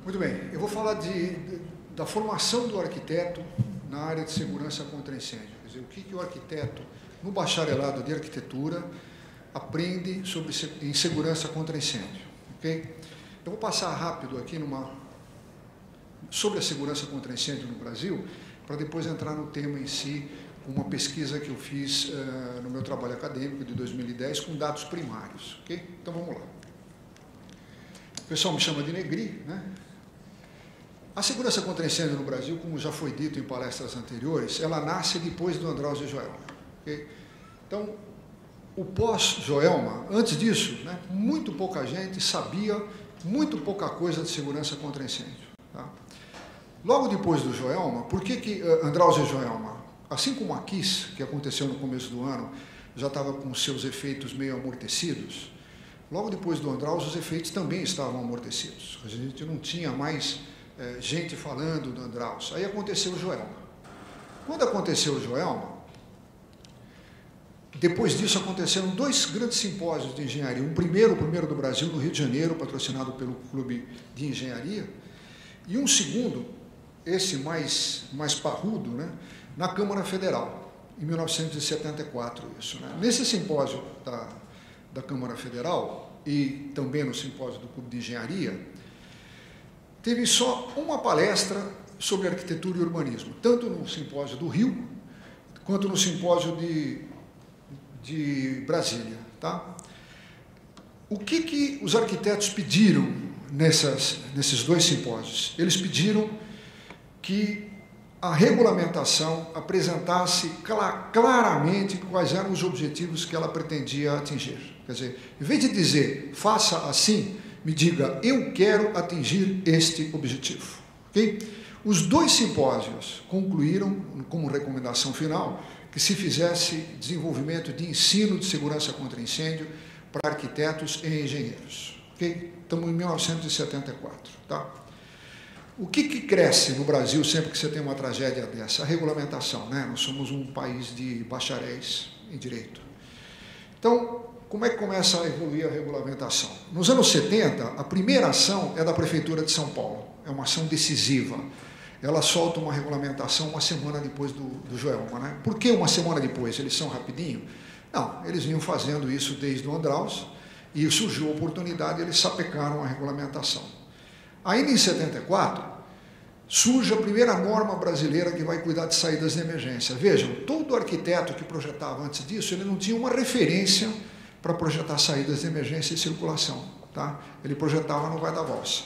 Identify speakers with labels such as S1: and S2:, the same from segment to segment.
S1: Muito bem, eu vou falar da formação do arquiteto na área de segurança contra incêndio. Quer dizer, o que o arquiteto, no bacharelado de arquitetura, aprende em segurança contra incêndio. Okay? Eu vou passar rápido aqui sobre a segurança contra incêndio no Brasil, para depois entrar no tema em si, uma pesquisa que eu fiz no meu trabalho acadêmico de 2010 com dados primários. Okay? Então vamos lá. O pessoal me chama de Negri, né? A segurança contra incêndio no Brasil, como já foi dito em palestras anteriores, ela nasce depois do Andraus e Joelma. Okay? Então, o pós-Joelma, antes disso, né, muito pouca gente sabia muito pouca coisa de segurança contra incêndio. Tá? Logo depois do Joelma, por que Andraus e Joelma, assim como a KISS, que aconteceu no começo do ano, já estava com seus efeitos meio amortecidos, logo depois do Andraus os efeitos também estavam amortecidos. A gente não tinha mais gente falando do Andraus. Aí aconteceu o Joelma. Quando aconteceu o Joelma, depois disso aconteceram dois grandes simpósios de engenharia. O primeiro do Brasil, no Rio de Janeiro, patrocinado pelo Clube de Engenharia, e um segundo, esse mais parrudo, né, na Câmara Federal, em 1974. Isso, né? Nesse simpósio da Câmara Federal e também no simpósio do Clube de Engenharia, teve só uma palestra sobre arquitetura e urbanismo, tanto no simpósio do Rio, quanto no simpósio de Brasília. Tá? O que os arquitetos pediram nesses dois simpósios? Eles pediram que a regulamentação apresentasse claramente quais eram os objetivos que ela pretendia atingir. Quer dizer, em vez de dizer, faça assim, me diga, eu quero atingir este objetivo. Okay? Os dois simpósios concluíram, como recomendação final, que se fizesse desenvolvimento de ensino de segurança contra incêndio para arquitetos e engenheiros. Okay? Estamos em 1974. Tá? O que cresce no Brasil sempre que você tem uma tragédia dessa? A regulamentação. Né? Nós somos um país de bacharéis em direito. Então, como é que começa a evoluir a regulamentação? Nos anos 70, a primeira ação é da Prefeitura de São Paulo. É uma ação decisiva. Ela solta uma regulamentação uma semana depois do Joelma. Né? Por que uma semana depois? Eles são rapidinho? Não, eles vinham fazendo isso desde o Andraus e surgiu a oportunidade e eles sapecaram a regulamentação. Ainda em 74, surge a primeira norma brasileira que vai cuidar de saídas de emergência. Vejam, todo arquiteto que projetava antes disso, ele não tinha uma referência para projetar saídas de emergência e circulação. Tá? Ele projetava no vai-da-valsa.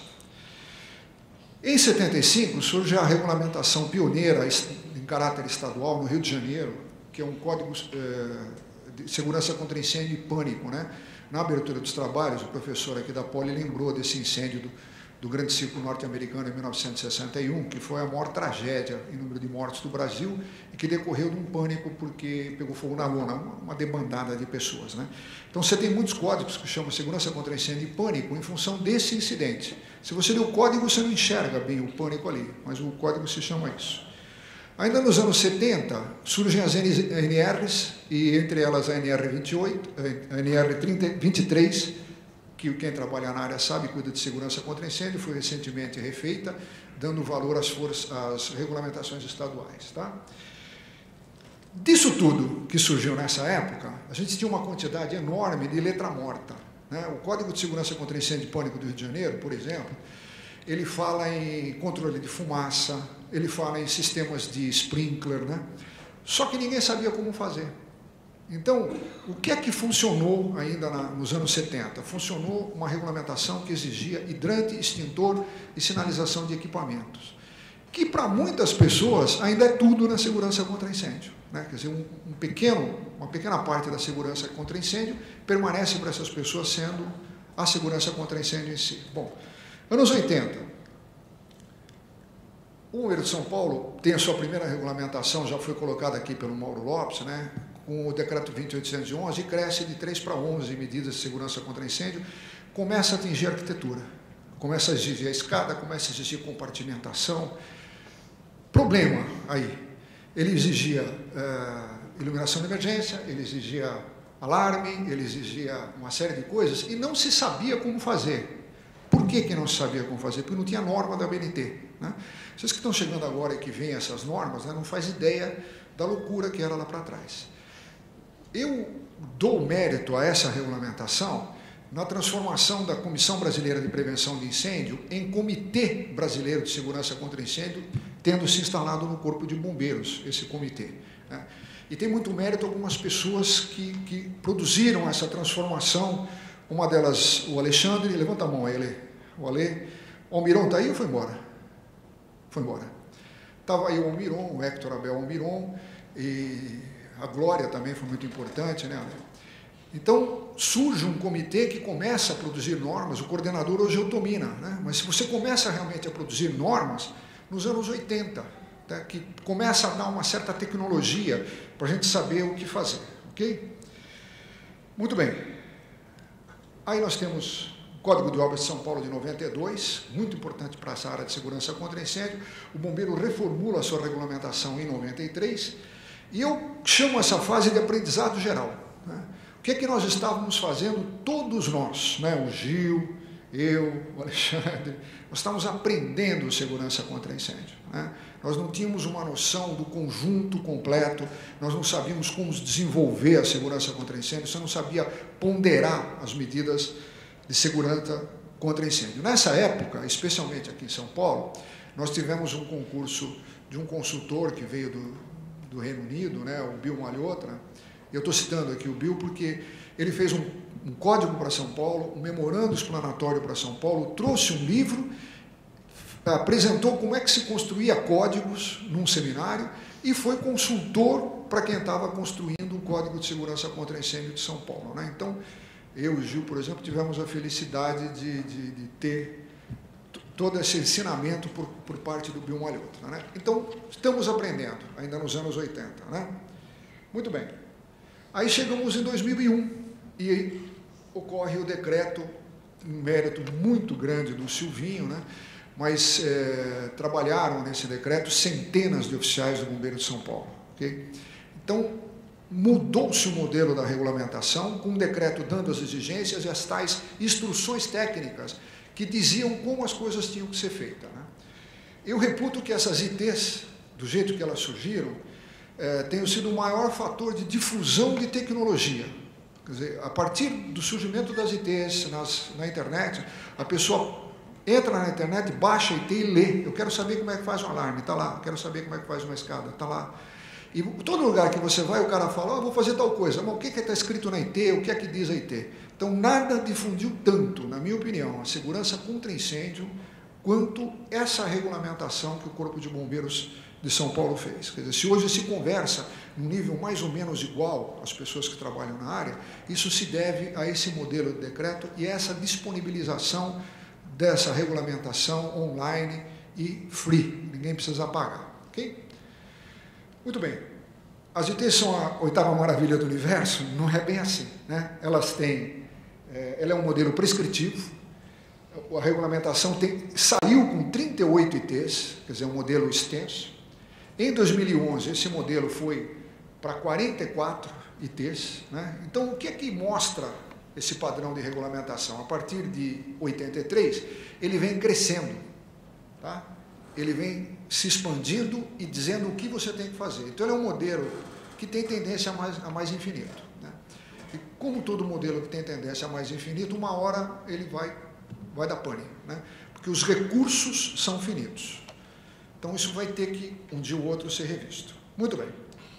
S1: Em 75, surge a regulamentação pioneira em caráter estadual no Rio de Janeiro, que é um código de segurança contra incêndio e pânico. Né? Na abertura dos trabalhos, o professor aqui da Poli lembrou desse incêndio do Grande Círculo Norte-Americano em 1961, que foi a maior tragédia em número de mortes do Brasil e que decorreu de um pânico porque pegou fogo na lona, uma debandada de pessoas. Né? Então você tem muitos códigos que chamam segurança contra incêndio e pânico em função desse incidente. Se você lê o código, você não enxerga bem o pânico ali, mas o código se chama isso. Ainda nos anos 70, surgem as NRs, e entre elas a NR28, a NR23, que quem trabalha na área sabe, cuida de segurança contra incêndio, foi recentemente refeita, dando valor às regulamentações estaduais. Tá? Disso tudo que surgiu nessa época, a gente tinha uma quantidade enorme de letra morta. Né? O Código de Segurança contra Incêndio e Pânico do Rio de Janeiro, por exemplo, ele fala em controle de fumaça, ele fala em sistemas de sprinkler, né? Só que ninguém sabia como fazer. Então, o que é que funcionou ainda nos anos 70? Funcionou uma regulamentação que exigia hidrante, extintor e sinalização de equipamentos, que para muitas pessoas ainda é tudo na segurança contra incêndio. Né? Quer dizer, uma pequena parte da segurança contra incêndio permanece para essas pessoas sendo a segurança contra incêndio em si. Bom, anos 80, o governo de São Paulo tem a sua primeira regulamentação, já foi colocada aqui pelo Mauro Lopes, né? Com o decreto 20.811, e cresce de 3 para 11 medidas de segurança contra incêndio, começa a atingir a arquitetura, começa a exigir a escada, começa a exigir compartimentação. Problema aí, ele exigia iluminação de emergência, ele exigia alarme, ele exigia uma série de coisas, e não se sabia como fazer. Por que não se sabia como fazer? Porque não tinha norma da ABNT. Né? Vocês que estão chegando agora e que veem essas normas, né, não faz ideia da loucura que era lá para trás. Eu dou mérito a essa regulamentação na transformação da Comissão Brasileira de Prevenção de Incêndio em Comitê Brasileiro de Segurança contra Incêndio, tendo se instalado no Corpo de Bombeiros, esse comitê. Né? E tem muito mérito algumas pessoas que produziram essa transformação. Uma delas, o Alexandre, levanta a mão aí, o Ale. O Almiron está aí ou foi embora? Foi embora. Estava aí o Almiron, o Hector Abel Almiron, e a Glória também foi muito importante, né, Ale? Então, surge um comitê que começa a produzir normas, o coordenador hoje é o Tomina, né? Mas se você começa realmente a produzir normas nos anos 80, né, que começa a dar uma certa tecnologia para a gente saber o que fazer, ok? Muito bem. Aí nós temos o Código de Obras de São Paulo de 92, muito importante para essa área de segurança contra incêndio. O bombeiro reformula a sua regulamentação em 93, e eu chamo essa fase de aprendizado geral, né? O que é que nós estávamos fazendo, todos nós, né? O Gil, eu, o Alexandre, nós estávamos aprendendo segurança contra incêndio, né? Nós não tínhamos uma noção do conjunto completo, nós não sabíamos como desenvolver a segurança contra incêndio, você não sabia ponderar as medidas de segurança contra incêndio. Nessa época, especialmente aqui em São Paulo, nós tivemos um concurso de um consultor que veio do Reino Unido, né? O Bill Malhotra. Eu estou citando aqui o Bill porque ele fez um código para São Paulo, um memorando explanatório para São Paulo, trouxe um livro, apresentou como é que se construía códigos num seminário e foi consultor para quem estava construindo o Código de Segurança contra Incêndio de São Paulo, né? Então, eu e o Gil, por exemplo, tivemos a felicidade de ter todo esse ensinamento por parte do Bill Malhotra, né? Então, estamos aprendendo, ainda nos anos 80, né? Muito bem. Aí chegamos em 2001 e aí ocorre o decreto, um mérito muito grande do Silvinho, né? Mas trabalharam nesse decreto centenas de oficiais do Bombeiro de São Paulo. Okay? Então, mudou-se o modelo da regulamentação, com um decreto dando as exigências e as tais instruções técnicas que diziam como as coisas tinham que ser feitas, né? Eu reputo que essas ITs, do jeito que elas surgiram, tenham sido o maior fator de difusão de tecnologia. Quer dizer, a partir do surgimento das ITs na internet, a pessoa entra na internet, baixa a IT e lê. Eu quero saber como é que faz um alarme, está lá. Eu quero saber como é que faz uma escada, está lá. E todo lugar que você vai, o cara fala, vou fazer tal coisa. Mas o que está escrito na IT? O que é que diz a IT? Então, nada difundiu tanto, na minha opinião, a segurança contra incêndio, quanto essa regulamentação que o Corpo de Bombeiros de São Paulo fez. Quer dizer, se hoje se conversa num nível mais ou menos igual às pessoas que trabalham na área, isso se deve a esse modelo de decreto e a essa disponibilização dessa regulamentação online e free, ninguém precisa pagar, ok? Muito bem, as ITs são a oitava maravilha do universo? Não é bem assim, né? Elas têm, ela é um modelo prescritivo, a regulamentação saiu com 38 ITs, quer dizer, um modelo extenso. Em 2011, esse modelo foi para 44 ITs, né? Então, o que é que mostra esse padrão de regulamentação? A partir de 83, ele vem crescendo, tá? Ele vem se expandindo e dizendo o que você tem que fazer. Então, ele é um modelo que tem tendência a mais infinito, né? E como todo modelo que tem tendência a mais infinito, uma hora ele vai dar pane, né? Porque os recursos são finitos. Então, isso vai ter que, um dia ou outro, ser revisto. Muito bem.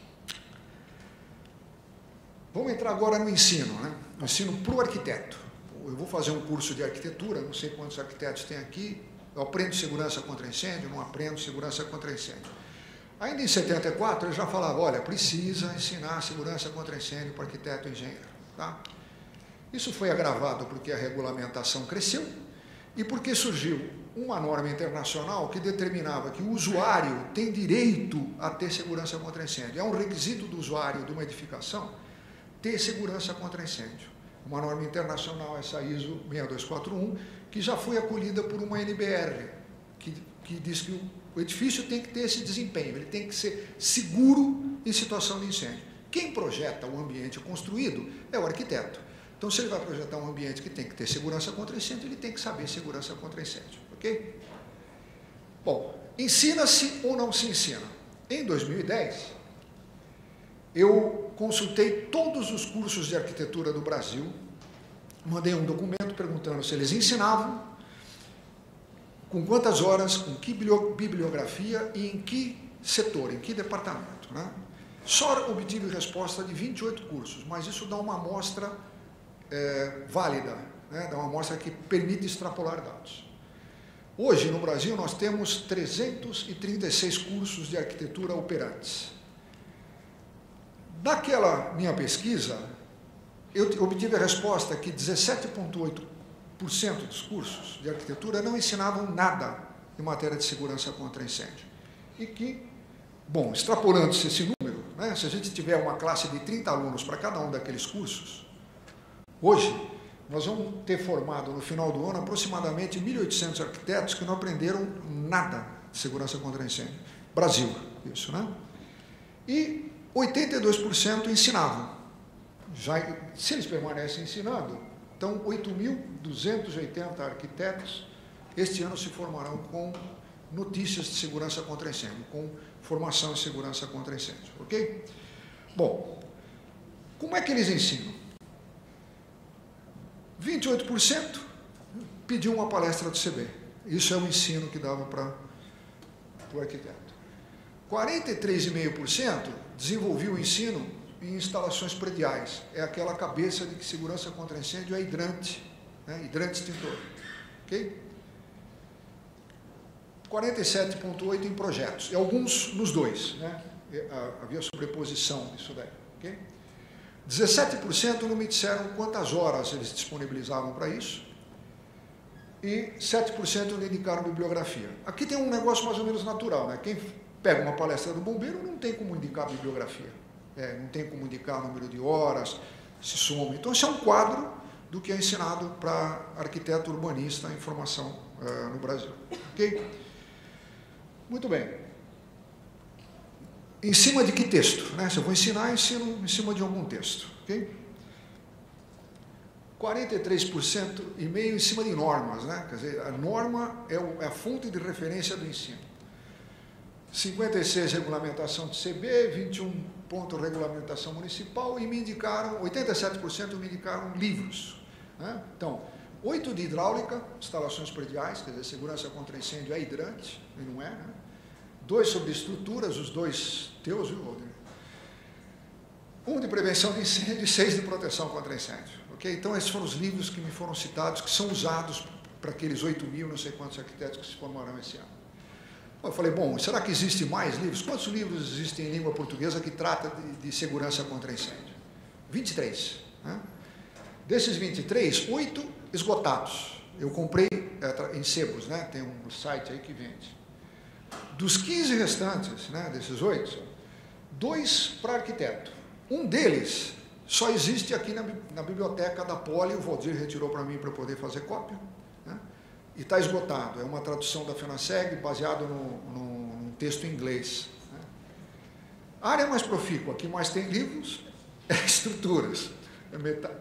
S1: Vamos entrar agora no ensino, né? No ensino para o arquiteto. Eu vou fazer um curso de arquitetura, não sei quantos arquitetos tem aqui. Eu aprendo segurança contra incêndio, não aprendo segurança contra incêndio. Ainda em 74, eu já falava, olha, precisa ensinar segurança contra incêndio para arquiteto e engenheiro, tá? Isso foi agravado porque a regulamentação cresceu e porque surgiu uma norma internacional que determinava que o usuário tem direito a ter segurança contra incêndio. É um requisito do usuário de uma edificação ter segurança contra incêndio. Uma norma internacional, essa ISO 6241, que já foi acolhida por uma NBR, que diz que o edifício tem que ter esse desempenho, ele tem que ser seguro em situação de incêndio. Quem projeta o ambiente construído é o arquiteto. Então, se ele vai projetar um ambiente que tem que ter segurança contra incêndio, ele tem que saber segurança contra incêndio, ok? Bom, ensina-se ou não se ensina? Em 2010, eu consultei todos os cursos de arquitetura do Brasil, mandei um documento perguntando se eles ensinavam, com quantas horas, com que bibliografia e em que setor, em que departamento, né? Só obtive resposta de 28 cursos, mas isso dá uma amostra válida, né? Dá uma amostra que permite extrapolar dados. Hoje, no Brasil, nós temos 336 cursos de arquitetura operantes. Naquela minha pesquisa, eu obtive a resposta que 17,8% dos cursos de arquitetura não ensinavam nada em matéria de segurança contra incêndio. E que, bom, extrapolando-se esse número, né, se a gente tiver uma classe de 30 alunos para cada um daqueles cursos, hoje nós vamos ter formado no final do ano aproximadamente 1.800 arquitetos que não aprenderam nada de segurança contra incêndio. Brasil, isso, né? E 82% ensinavam. Já, se eles permanecem ensinando, então 8.280 arquitetos este ano se formarão com notícias de segurança contra incêndio, com formação em segurança contra incêndio, ok? Bom, como é que eles ensinam? 28% pediu uma palestra do CB. Isso é o ensino que dava para o arquiteto. 43,5% desenvolveu o ensino em instalações prediais. É aquela cabeça de que segurança contra incêndio é hidrante, né? Hidrante extintor. Ok? 47,8% em projetos. E alguns nos dois, né? Havia sobreposição disso daí. Ok? 17% não me disseram quantas horas eles disponibilizavam para isso. E 7% não indicaram bibliografia. Aqui tem um negócio mais ou menos natural, né? Quem pega uma palestra do bombeiro não tem como indicar bibliografia. Não tem como indicar número de horas, se soma. Então, esse é um quadro do que é ensinado para arquiteto urbanista em formação no Brasil. Ok? Muito bem. Em cima de que texto? Né? Se eu vou ensinar, eu ensino em cima de algum texto. Ok? 43,5% em cima de normas. Né? Quer dizer, a norma é a fonte de referência do ensino. 56% regulamentação de CB, 21% regulamentação municipal, e me indicaram, 87% me indicaram livros. Né? Então, 8 de hidráulica, instalações prediais, quer dizer, segurança contra incêndio é hidrante, e não é, né? 2 sobre estruturas, os dois teus, viu, Walter? 1 de prevenção de incêndio e 6 de proteção contra incêndio. Okay? Então, esses foram os livros que me foram citados, que são usados para aqueles 8.000, não sei quantos arquitetos que se formarão esse ano. Eu falei, bom, será que existem mais livros? Quantos livros existem em língua portuguesa que trata de segurança contra incêndio? 23. Né? Desses 23, 8 esgotados. Eu comprei em sebos, né? Tem um site aí que vende. Dos 15 restantes, né, desses 8, 2 para arquiteto. Um deles só existe aqui na biblioteca da Poli, o Valdir retirou para mim para eu poder fazer cópia. Né? E está esgotado. É uma tradução da FENASSEG baseado num texto em inglês. Né? A área mais profícua, que mais tem livros, é estruturas. É metade.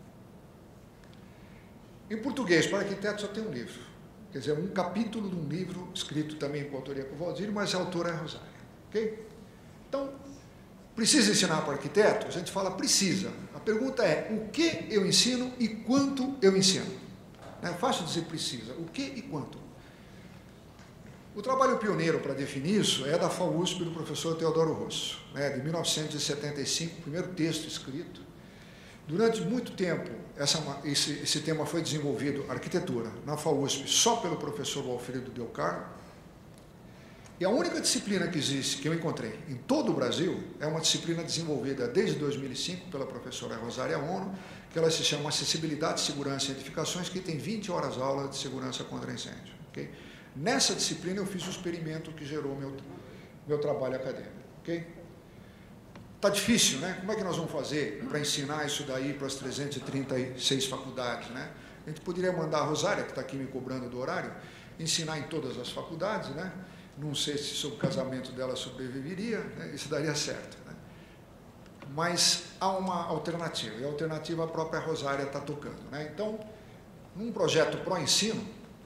S1: Em português, para arquiteto, só tem um livro. Quer dizer, um capítulo de um livro, escrito também com autoria com o Valdir, mas a autora é a Rosária. Ok? Então, precisa ensinar para arquiteto? A gente fala precisa. A pergunta é, o que eu ensino e quanto eu ensino? É fácil dizer precisa. O que e quanto? O trabalho pioneiro para definir isso é da FAUSP, do professor Teodoro Rosso, né, de 1975, o primeiro texto escrito. Durante muito tempo, esse tema foi desenvolvido, arquitetura, na FAUSP, só pelo professor Walfrido Del Carlo. E a única disciplina que existe, que eu encontrei em todo o Brasil, é uma disciplina desenvolvida desde 2005 pela professora Rosária Ono, que ela se chama Acessibilidade, Segurança e Edificações, que tem 20 horas aula de segurança contra incêndio. Okay? Nessa disciplina eu fiz o experimento que gerou meu trabalho acadêmico. Okay? Está difícil, né? Como é que nós vamos fazer para ensinar isso daí para as 336 faculdades, né? A gente poderia mandar a Rosária, que está aqui me cobrando do horário, ensinar em todas as faculdades, né? Não sei se sobre o casamento dela sobreviveria, né? Isso daria certo, né? mas há uma alternativa, e a alternativa a própria Rosária está tocando, né? Então, num projeto pró-ensino,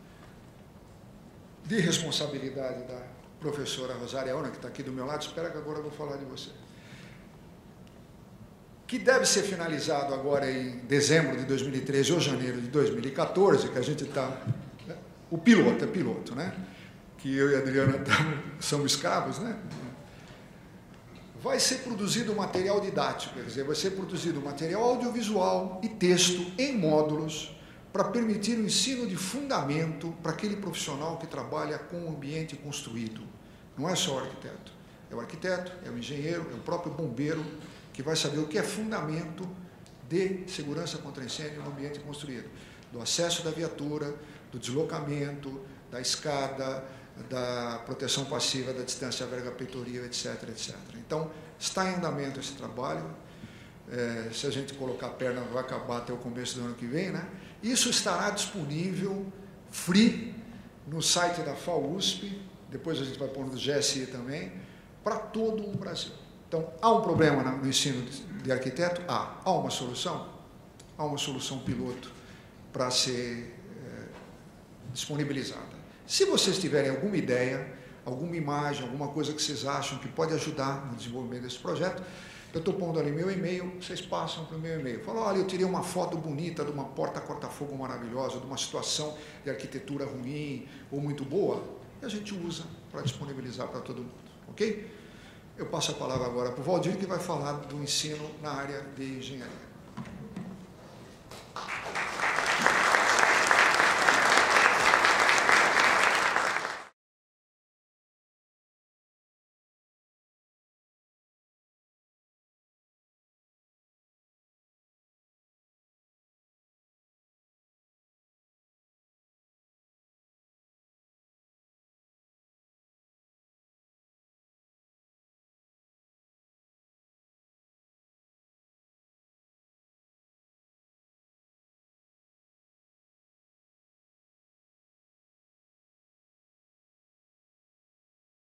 S1: de responsabilidade da professora Rosária Ona, que está aqui do meu lado, espera que agora eu vou falar de você, que deve ser finalizado agora em dezembro de 2013 ou janeiro de 2014, que a gente está... Né? O piloto, é piloto, né? Que eu e a Adriana somos escravos, né? Vai ser produzido material didático, quer dizer, vai ser produzido material audiovisual e texto em módulos para permitir o ensino de fundamento para aquele profissional que trabalha com o ambiente construído. Não é só o arquiteto, é o engenheiro, é o próprio bombeiro, que vai saber o que é fundamento de segurança contra incêndio no ambiente construído. Do acesso da viatura, do deslocamento, da escada, da proteção passiva, da distância verga peitoril, etc, etc. Então, está em andamento esse trabalho. Se a gente colocar a perna, vai acabar até o começo do ano que vem, né? Isso estará disponível, free, no site da FAUSP, depois a gente vai pôr no GSI também, para todo o Brasil. Então, há um problema no ensino de arquiteto? Há uma solução? Há uma solução piloto para ser disponibilizada. Se vocês tiverem alguma ideia, alguma imagem, alguma coisa que vocês acham que pode ajudar no desenvolvimento desse projeto, eu estou pondo ali meu e-mail, vocês passam para o meu e-mail. Falam, olha, eu tirei uma foto bonita de uma porta corta-fogo maravilhosa, de uma situação de arquitetura ruim ou muito boa, e a gente usa para disponibilizar para todo mundo, ok? Eu passo a palavra agora para o Valdir, que vai falar do ensino na área de engenharia.